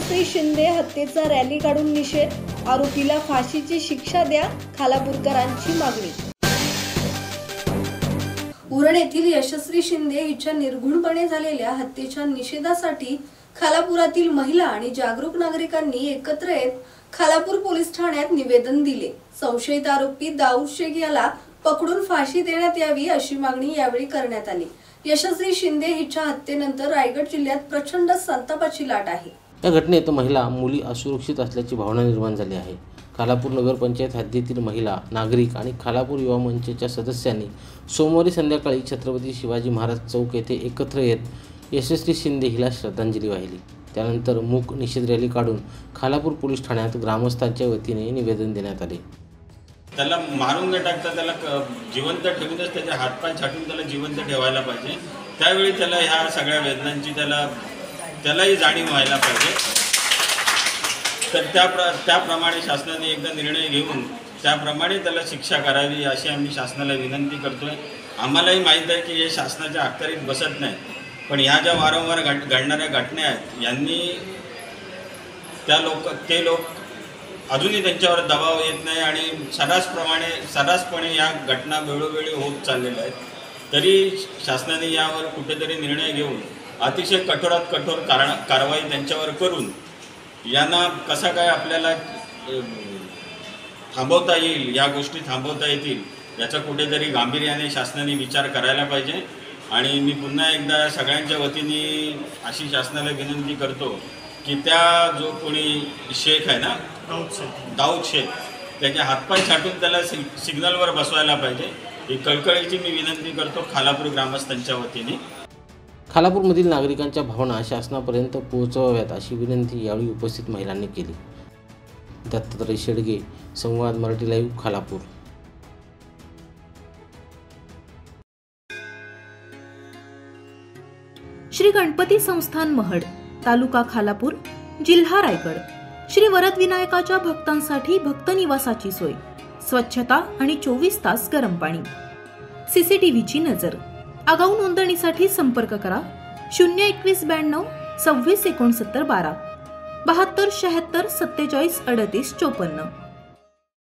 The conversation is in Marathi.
यशस्वी शिंदे हत्येचा रॅली काढून निषेध, आरोपीला फाशीची शिक्षा द्या, खालापूरकरांची मागणी। उरण येथील यशस्वी शिंदे हिच्या निर्घुणपणे झालेल्या हत्येच्या निषेधासाठी खालापुरातील महिला आणि जागरूक नागरिकांनी एकत्र येत खालापूर पोलीस ठाण्यात निवेदन दिले। संशयित आरोपी दाऊद शेख याला पकडून फाशी देण्यात यावी अशी मागणी यावेळी करण्यात आली। यशस्वी शिंदे हिच्या हत्येनंतर रायगड जिल्ह्यात प्रचंड संतापाची लाट आहे। या घटनेत महिला, मुली असुरक्षित असल्याची भावना निर्माण झाली आहे। खालापूर नगरपंचायत हद्दीतील महिला, नागरिक आणि खालापूर युवा मंचच्या सदस्यांनी सोमवारी संध्याकाळी छत्रपती शिवाजी महाराज चौक येथे एकत्र येत यशस्वी शिंदे हिला श्रद्धांजली वाहिली। त्यानंतर मूक निषेध रॅली काढून खालापूर पोलीस ठाण्यात ग्रामस्थांच्या वतीने निवेदन देण्यात आले। त्याला मारून न टाकता त्याला जिवंत ठेवूनच त्याचे हातपाय छाटून त्याला जिवंत ठेवायला पाहिजे। त्यावेळी त्याला ह्या सगळ्या वेदनांची त्यालाही जाणीव व्हायला पाहिजे। तर त्याप्रमाणे शासनाने एकदा निर्णय घेऊन त्याप्रमाणे त्याला शिक्षा करावी अशी आम्ही शासनाला विनंती करतोय। आम्हालाही माहीत आहे की हे शासनाच्या अखत्यारीत बसत नाही, पण ह्या ज्या वारंवार घडणाऱ्या घटना आहेत यांनी ते लोक अजूनही त्यांच्यावर दबाव येत नाही आणि सर्रासपणे या घटना वेळोवेळी होत चाललेल्या आहेत। तरी शासनाने यावर कुठेतरी निर्णय घेऊन अतिशय कठोरात कठोर कारवाई त्यांच्यावर करून यांना कसा काय आपल्याला थांबवता येईल, या गोष्टी थांबवता येतील याचा कुठेतरी गांभीर्याने शासनाने विचार करायला पाहिजे। आणि मी पुन्हा एकदा सगळ्यांच्या वतीने अशी शासनाला विनंती करतो की त्या जो कोणी शेख आहे ना, दाऊद शेख, त्याचे हातपाय छाटून त्याला सिग्नलवर बसवायला पाहिजे। ही कळकळीची मी विनंती करतो खालापूर ग्रामस्थांच्या वतीने। खालापूरमधील नागरिकांच्या भावना शासनापर्यंत पोहोचवाव्यात अशी विनंती यावेळी उपस्थित महिलांनी केली। दत्तात्रय शेडगे, संवाद मराठी लाईव्ह, खालापूर। श्री गणपती संस्थान महड, तालुका खालापूर, जिल्हा रायगड। श्री वरद विनायकाच्या भक्तांसाठी भक्त निवासाची सोय, स्वच्छता आणि 24 तास गरम पाणी, सीसीटीव्हीची नजर। आगाऊ नोंदणीसाठी संपर्क करा 02192 26 69 12 72 76 47 38 54।